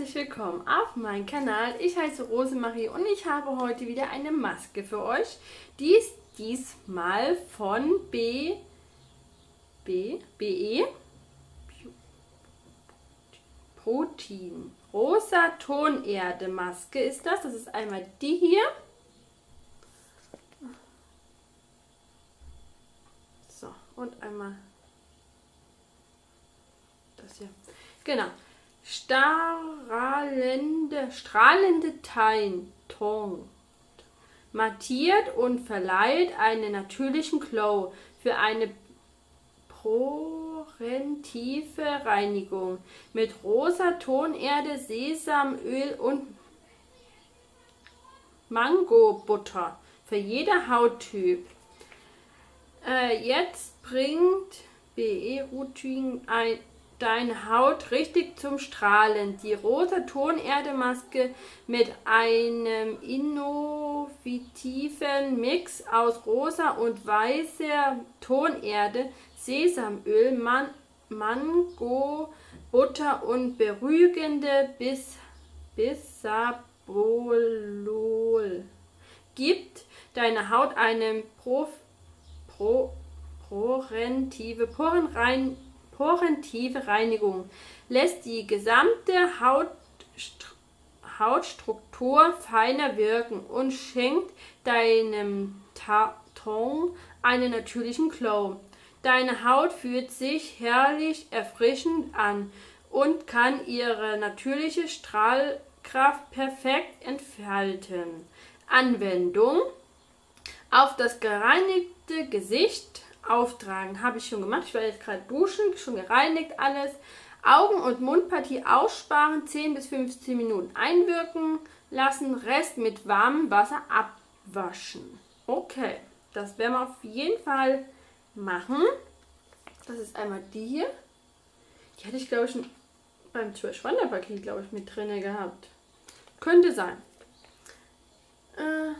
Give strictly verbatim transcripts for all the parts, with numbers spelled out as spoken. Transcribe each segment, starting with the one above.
herzlich willkommen auf meinem Kanal. Ich heiße Rosemarie und ich habe heute wieder eine Maske für euch. Die ist diesmal von B, B, BE Protein. Rosa Tonerde Maske ist das. Das ist einmal die hier. So, und einmal das hier. Genau. Strahlende, strahlende Tein-Ton. Mattiert und verleiht einen natürlichen Glow für eine präventive Reinigung mit rosa Tonerde, Sesamöl und Mangobutter für jeder Hauttyp. Äh, jetzt bringt B E Protein ein deine Haut richtig zum Strahlen. Die rosa Tonerde Maske mit einem innovativen Mix aus rosa und weißer Tonerde, Sesamöl, Man Mango, Butter und beruhigende Bis Bisabolol gibt deiner Haut eine Pro Pro Porentive Porenrein Porentive Reinigung, lässt die gesamte Haut, Hautstruktur feiner wirken und schenkt deinem Ton einen natürlichen Glow. Deine Haut fühlt sich herrlich erfrischend an und kann ihre natürliche Strahlkraft perfekt entfalten. Anwendung: auf das gereinigte Gesicht auftragen. Habe ich schon gemacht. Ich war jetzt gerade duschen, schon gereinigt alles. Augen- und Mundpartie aussparen, zehn bis fünfzehn Minuten einwirken lassen, Rest mit warmem Wasser abwaschen. Okay, das werden wir auf jeden Fall machen. Das ist einmal die hier. Die hatte ich, glaube ich, schon beim zwölf-Wanderpaket, glaube ich, mit drin gehabt. Könnte sein. Äh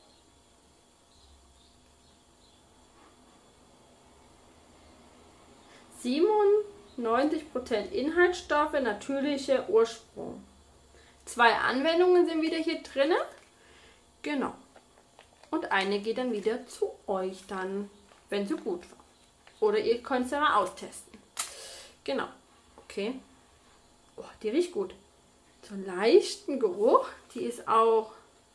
siebenundneunzig Prozent Inhaltsstoffe, natürlicher Ursprung. Zwei Anwendungen sind wieder hier drin. Genau. Und eine geht dann wieder zu euch dann, wenn sie gut war. Oder ihr könnt es ja mal austesten. Genau. Okay. Oh, die riecht gut. So einen leichten Geruch. Die ist auch,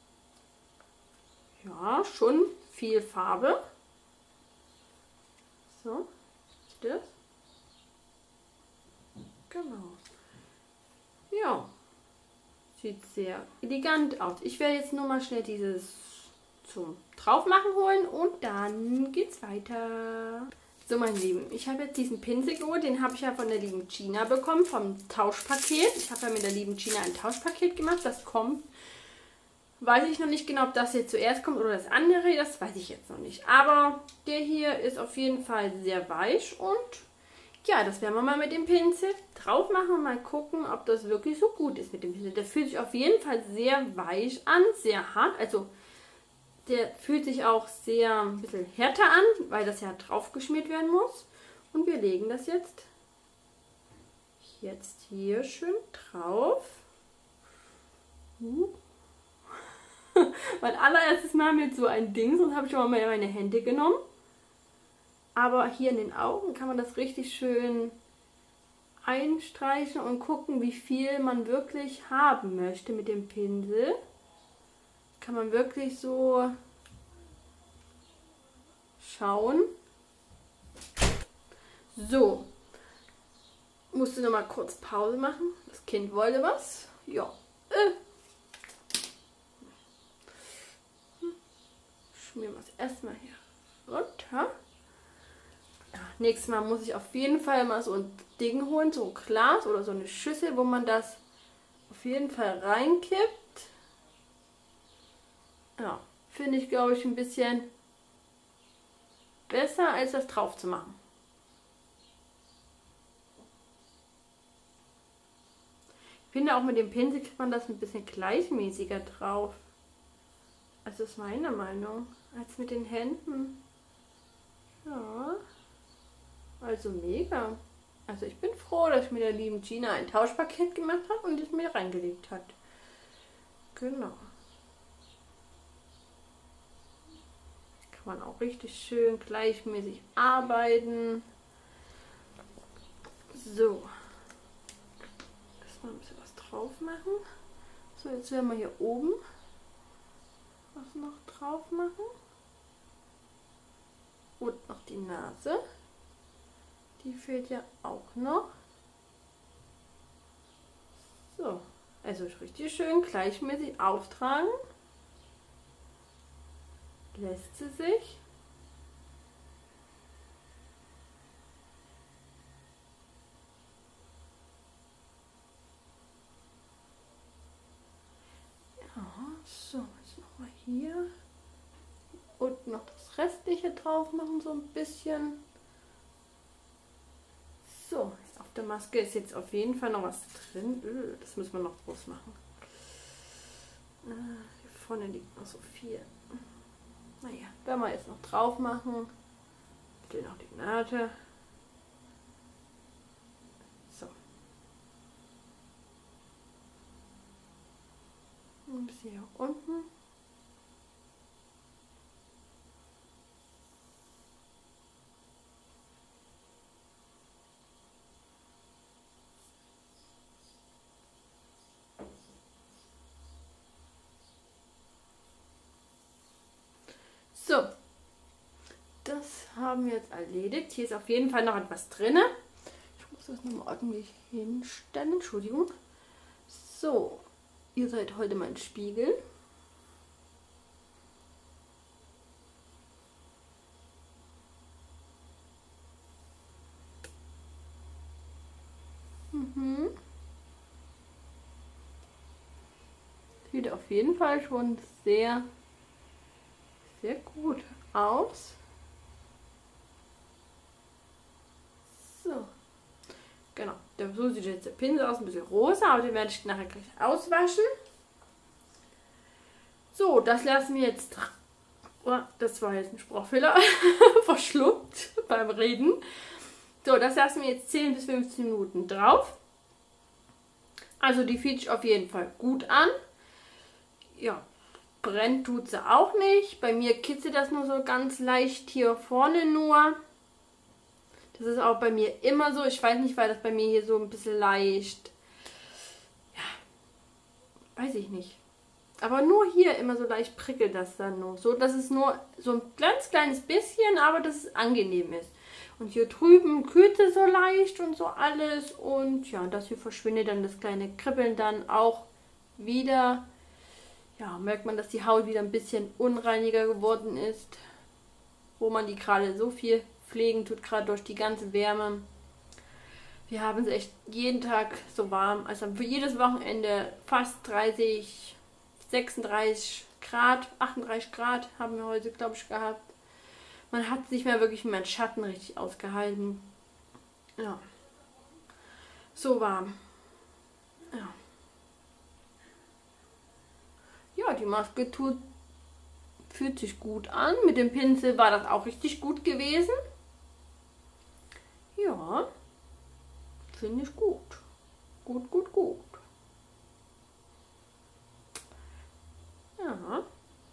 ja, schon viel Farbe. So. Seht ihr das? Genau. Ja. Sieht sehr elegant aus. Ich werde jetzt nur mal schnell dieses zum Draufmachen holen und dann geht's weiter. So, meine Lieben, ich habe jetzt diesen Pinsel geholt. Den habe ich ja von der lieben Gina bekommen, vom Tauschpaket. Ich habe ja mit der lieben Gina ein Tauschpaket gemacht. Das kommt, weiß ich noch nicht genau, ob das jetzt zuerst kommt oder das andere. Das weiß ich jetzt noch nicht. Aber der hier ist auf jeden Fall sehr weich und ja, das werden wir mal mit dem Pinsel drauf machen und mal gucken, ob das wirklich so gut ist mit dem Pinsel. Der fühlt sich auf jeden Fall sehr weich an, sehr hart. Also der fühlt sich auch sehr ein bisschen härter an, weil das ja drauf geschmiert werden muss. Und wir legen das jetzt, jetzt hier schön drauf. Uh. Mein allererstes Mal mit so ein Ding, sonst habe ich schon mal meine Hände genommen. Aber hier in den Augen kann man das richtig schön einstreichen und gucken, wie viel man wirklich haben möchte mit dem Pinsel. Kann man wirklich so schauen. So. Musste noch mal kurz Pause machen. Das Kind wollte was. Ja. Äh. Schmieren wir es erstmal hier runter. Ja, nächstes Mal muss ich auf jeden Fall mal so ein Ding holen, so ein Glas oder so eine Schüssel, wo man das auf jeden Fall reinkippt. Ja, finde ich, glaube ich, ein bisschen besser, als das drauf zu machen. Ich finde auch mit dem Pinsel kriegt man das ein bisschen gleichmäßiger drauf. Also das ist meine Meinung, als mit den Händen. Ja. Also mega. Also ich bin froh, dass ich mit der lieben Gina ein Tauschpaket gemacht habe und es mir reingelegt hat. Genau. Kann man auch richtig schön gleichmäßig arbeiten. So. Erstmal ein bisschen was drauf machen. So, jetzt werden wir hier oben was noch drauf machen. Und noch die Nase. Die fehlt ja auch noch. So, also richtig schön gleichmäßig auftragen. Lässt sie sich. Ja, so, jetzt nochmal hier. Und noch das Restliche drauf machen, so ein bisschen. So, auf der Maske ist jetzt auf jeden Fall noch was drin. Das müssen wir noch groß machen. Hier vorne liegt noch so viel. Naja, werden wir jetzt noch drauf machen. Bitte noch die Naht. So. Und bis hier unten. So, das haben wir jetzt erledigt. Hier ist auf jeden Fall noch etwas drin. Ich muss das nochmal ordentlich hinstellen. Entschuldigung. So, ihr seid heute mein Spiegel. Mhm. Sieht auf jeden Fall schon sehr sehr gut aus. So, genau. So sieht jetzt der Pinsel aus, ein bisschen rosa, aber den werde ich nachher gleich auswaschen. So, das lassen wir jetzt. Oh, das war jetzt ein Sprachfehler. Verschluckt beim Reden. So, das lassen wir jetzt zehn bis fünfzehn Minuten drauf. Also die fühlt sich auf jeden Fall gut an. Ja. Brennt tut sie auch nicht. Bei mir kitzelt das nur so ganz leicht hier vorne nur. Das ist auch bei mir immer so. Ich weiß nicht, weil das bei mir hier so ein bisschen leicht... Ja, weiß ich nicht. Aber nur hier immer so leicht prickelt das dann nur. So, dass es nur so ein ganz kleines bisschen, aber dass es angenehm ist. Und hier drüben kühlt es so leicht und so alles. Und ja, das hier verschwindet dann das kleine Kribbeln dann auch wieder. Ja, merkt man, dass die Haut wieder ein bisschen unreiniger geworden ist, wo man die gerade so viel pflegen tut, gerade durch die ganze Wärme. Wir haben es echt jeden Tag so warm, also für jedes Wochenende fast dreißig, sechsunddreißig Grad, achtunddreißig Grad haben wir heute, glaube ich, gehabt. Man hat es nicht mehr wirklich mehr in Schatten richtig ausgehalten. Ja, so warm. Ja. Ja, die Maske tut, fühlt sich gut an. Mit dem Pinsel war das auch richtig gut gewesen. Ja, finde ich gut. Gut, gut, gut. Ja.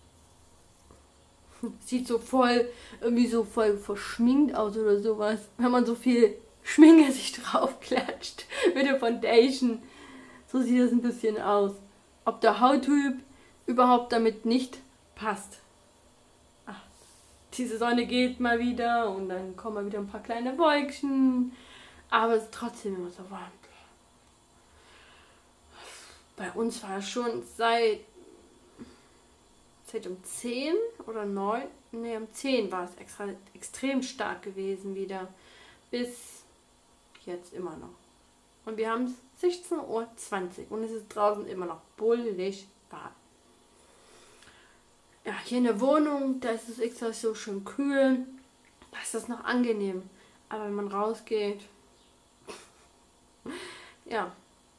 Sieht so voll, irgendwie so voll verschminkt aus oder sowas. Wenn man so viel Schminke sich drauf klatscht mit der Foundation. So sieht das ein bisschen aus. Ob der Hauttyp überhaupt damit nicht passt. Ach, diese Sonne geht mal wieder und dann kommen mal wieder ein paar kleine Wolkchen. Aber es ist trotzdem immer so warm. Bei uns war es schon seit, seit um zehn oder neun, ne, um zehn war es extra, extrem stark gewesen wieder. Bis jetzt immer noch. Und wir haben es sechzehn Uhr zwanzig und es ist draußen immer noch bullig warm. Ja, hier in der Wohnung, da ist es extra so schön kühl. Da ist das noch angenehm. Aber wenn man rausgeht, ja.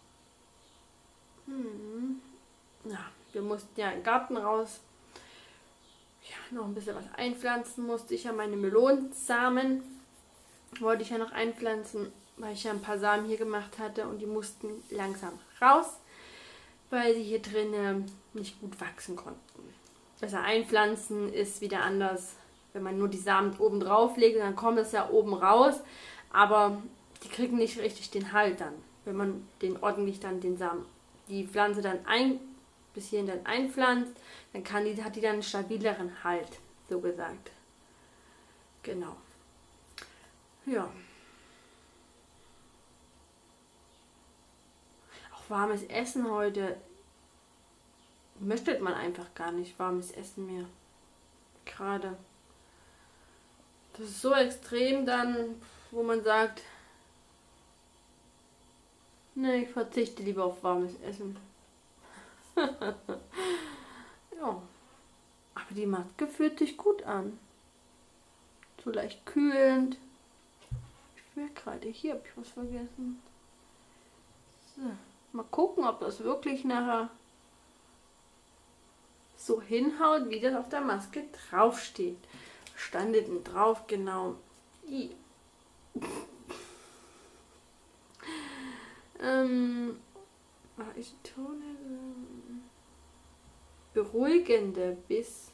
Hm. Ja, wir mussten ja im Garten raus. Ja, noch ein bisschen was einpflanzen musste ich ja. Meine Melonensamen wollte ich ja noch einpflanzen. weil ich ja ein paar Samen hier gemacht hatte und die mussten langsam raus, weil sie hier drinnen nicht gut wachsen konnten. Besser einpflanzen ist wieder anders, wenn man nur die Samen oben drauf legt, dann kommt es ja oben raus, aber die kriegen nicht richtig den Halt dann, wenn man den ordentlich dann den Samen, die Pflanze dann ein, bis hierhin dann einpflanzt, dann kann die, hat die dann einen stabileren Halt, so gesagt. Genau. Ja. Auch warmes Essen heute möchte man einfach gar nicht, warmes Essen mehr. Gerade. Das ist so extrem dann, wo man sagt, ne, ich verzichte lieber auf warmes Essen. Ja. Aber die Maske fühlt sich gut an. So leicht kühlend. Ich will gerade, hier habe ich was vergessen. So. Mal gucken, ob das wirklich nachher so hinhaut, wie das auf der Maske draufsteht. Stand denn drauf genau? I. ähm, ich tone beruhigende bis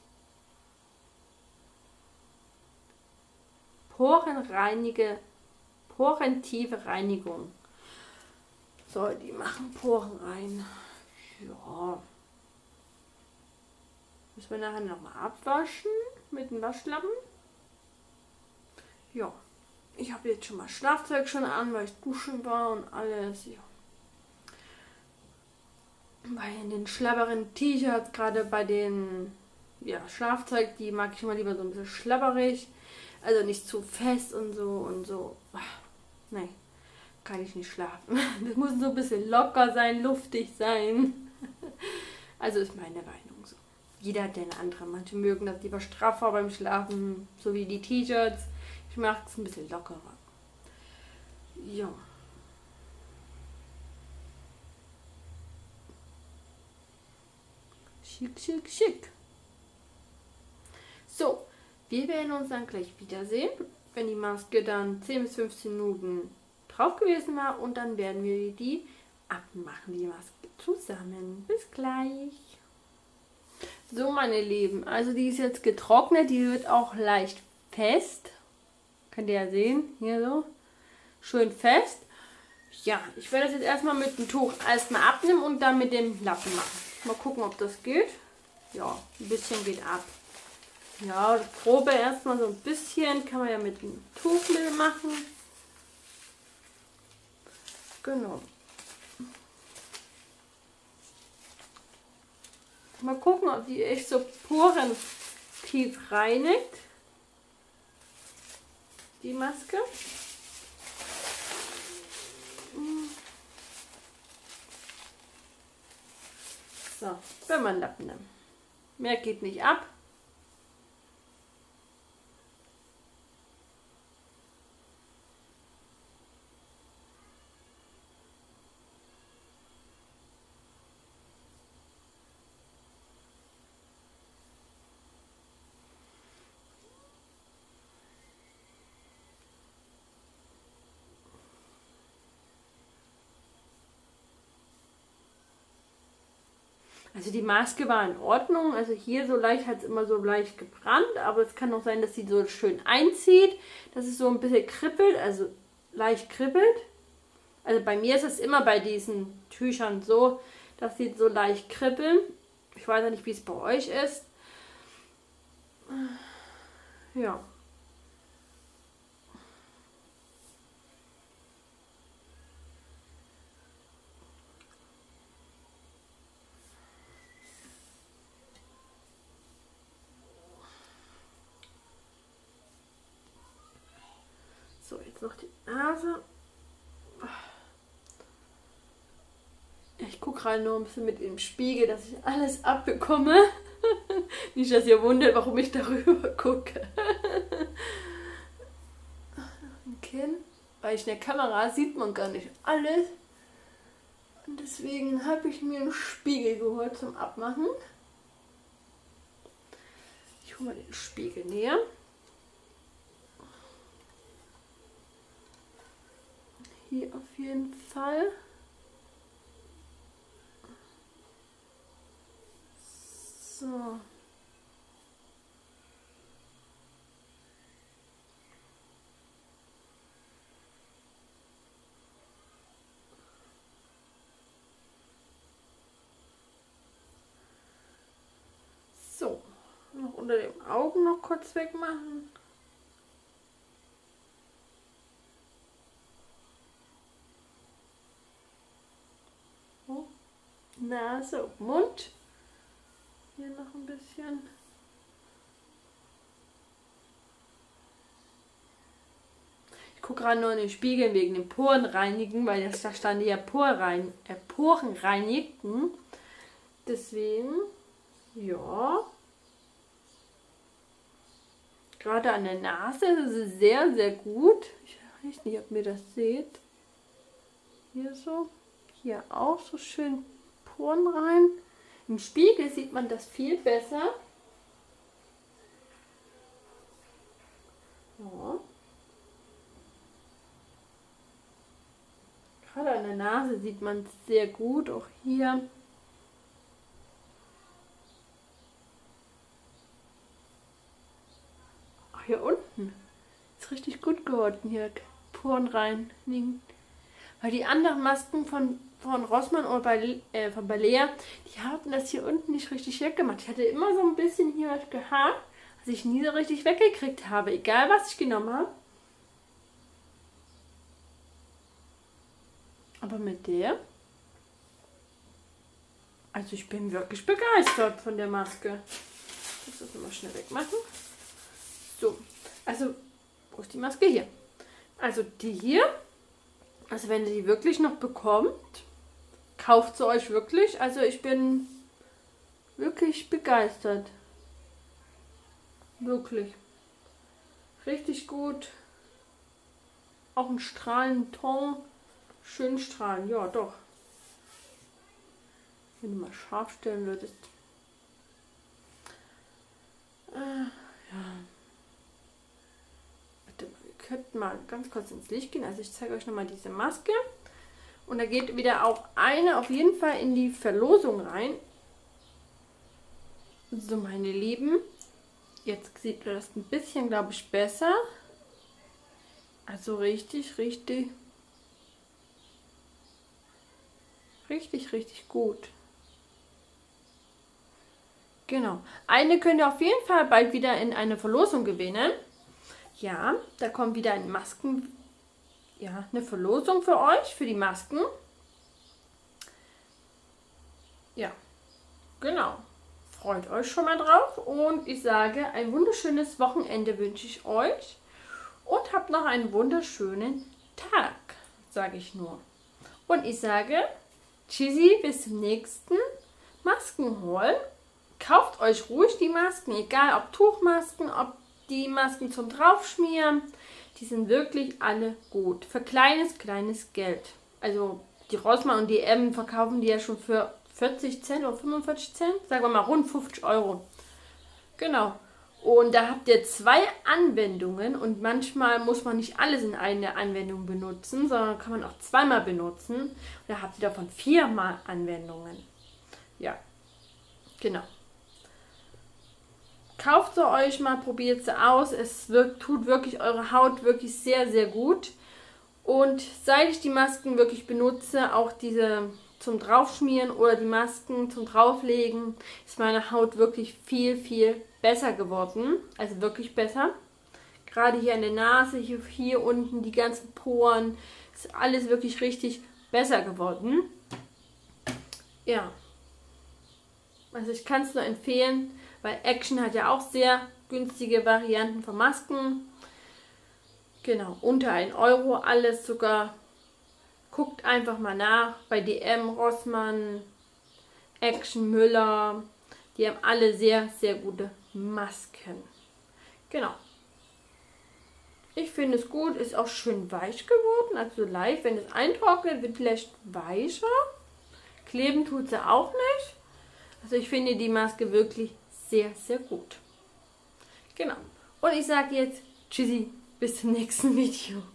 porenreinige, porentiefe Reinigung. So, die machen Poren rein. Ja. Müssen wir nachher nochmal abwaschen mit dem Waschlappen. Ja. Ich habe jetzt schon mal Schlafzeug schon an, weil ich duschen war und alles. Ja. Bei den schlabberen T-Shirts, gerade bei den ja, Schlafzeug, die mag ich immer lieber so ein bisschen schlabberig. Also nicht zu fest und so und so. Nein, kann ich nicht schlafen. Das muss so ein bisschen locker sein, luftig sein. Also ist meine Meinung so. Jeder hat eine andere. Manche mögen das lieber straffer beim Schlafen, so wie die T-Shirts. Ich mag es ein bisschen lockerer. Ja. Schick, schick, schick. So, wir werden uns dann gleich wiedersehen, wenn die Maske dann zehn bis fünfzehn Minuten drauf gewesen war. Und dann werden wir die abmachen, die Maske zusammen. Bis gleich. So, meine Lieben, also die ist jetzt getrocknet. Die wird auch leicht fest. Könnt ihr ja sehen, hier so. Schön fest. Ja, ich werde das jetzt erstmal mit dem Tuch erstmal abnehmen und dann mit dem Lappen machen. Mal gucken, ob das geht. Ja, ein bisschen geht ab. Ja, Probe erstmal so ein bisschen. Kann man ja mit dem Tuchmehl machen. Genau. Mal gucken, ob die echt so Poren tief reinigt. Die Maske. So, wenn man Lappen nimmt. Mehr geht nicht ab. Also die Maske war in Ordnung, also hier so leicht hat es immer so leicht gebrannt, aber es kann auch sein, dass sie so schön einzieht, dass es so ein bisschen kribbelt, also leicht kribbelt. Also bei mir ist es immer bei diesen Tüchern so, dass sie so leicht kribbeln. Ich weiß ja nicht, wie es bei euch ist. Ja. So, jetzt noch die Nase. Ich gucke gerade nur ein bisschen mit dem Spiegel, dass ich alles abbekomme. Nicht, dass ihr wundert, warum ich darüber gucke. Ein Kinn. Weil ich in der Kamera sieht man gar nicht alles. Und deswegen habe ich mir einen Spiegel geholt zum Abmachen. Ich hole mal den Spiegel näher. Auf jeden Fall. So. So, noch unter den Augen noch kurz wegmachen. So. Nase und Mund. Hier noch ein bisschen. Ich gucke gerade nur in den Spiegel wegen dem Poren reinigen, weil das da stand ja Poren, rein, äh, Poren reinigen. Deswegen, ja. Gerade an der Nase ist es sehr, sehr gut. Ich weiß nicht, ob ihr das seht. Hier so. Hier auch so schön Poren rein. Im Spiegel sieht man das viel besser. Ja. Gerade an der Nase sieht man es sehr gut. Auch hier. Ach, hier unten. Ist richtig gut geworden. Hier Poren reinigen. Weil die anderen Masken von, von Rossmann oder bei, äh, von Balea, die haben das hier unten nicht richtig weggemacht. Ich hatte immer so ein bisschen hier was gehabt, was ich nie so richtig weggekriegt habe. Egal, was ich genommen habe. Aber mit der, also ich bin wirklich begeistert von der Maske. Ich muss das nochmal schnell wegmachen. So, also, wo ist die Maske? Hier. Also die hier, also wenn ihr die wirklich noch bekommt, kauft sie euch wirklich. Also ich bin wirklich begeistert. Wirklich. Richtig gut. Auch ein strahlenden Ton. Schön strahlen, ja doch. Wenn du mal scharf stellen würdest. Äh, ja. Warte mal, wir könnten mal ganz kurz ins Licht gehen. Also ich zeige euch nochmal diese Maske. Und da geht wieder auch eine auf jeden Fall in die Verlosung rein. So, meine Lieben. Jetzt sieht ihr das ein bisschen, glaube ich, besser. Also richtig, richtig... Richtig, richtig gut. Genau. Eine könnt ihr auf jeden Fall bald wieder in eine Verlosung gewinnen. Ja, da kommt wieder ein Masken... Ja, eine Verlosung für euch, für die Masken. Ja, genau. Freut euch schon mal drauf. Und ich sage, ein wunderschönes Wochenende wünsche ich euch. Und habt noch einen wunderschönen Tag, sage ich nur. Und ich sage... Tschüssi, bis zum nächsten Maskenhaul. Kauft euch ruhig die Masken, egal ob Tuchmasken, ob die Masken zum Draufschmieren. Die sind wirklich alle gut. Für kleines, kleines Geld. Also die Rossmann und die M verkaufen die ja schon für vierzig Cent oder fünfundvierzig Cent. Sagen wir mal rund fünfzig Euro. Genau. Und da habt ihr zwei Anwendungen und manchmal muss man nicht alles in einer Anwendung benutzen, sondern kann man auch zweimal benutzen. Und da habt ihr davon viermal Anwendungen. Ja, genau. Kauft sie euch mal, probiert sie aus. Es wirkt, tut wirklich eure Haut wirklich sehr, sehr gut. Und seit ich die Masken wirklich benutze, auch diese zum Draufschmieren oder die Masken zum Drauflegen, ist meine Haut wirklich viel, viel besser geworden. Also wirklich besser. Gerade hier an der Nase, hier, hier unten, die ganzen Poren, ist alles wirklich richtig besser geworden. Ja. Also ich kann es nur empfehlen, weil Action hat ja auch sehr günstige Varianten von Masken. Genau, unter ein Euro alles sogar. Guckt einfach mal nach bei D M, Rossmann, Action, Müller. Die haben alle sehr, sehr gute Masken. Genau. Ich finde es gut, ist auch schön weich geworden, also leicht. Wenn es eintrocknet, wird vielleicht weicher. Kleben tut sie auch nicht. Also ich finde die Maske wirklich sehr, sehr gut. Genau. Und ich sage jetzt Tschüssi, bis zum nächsten Video.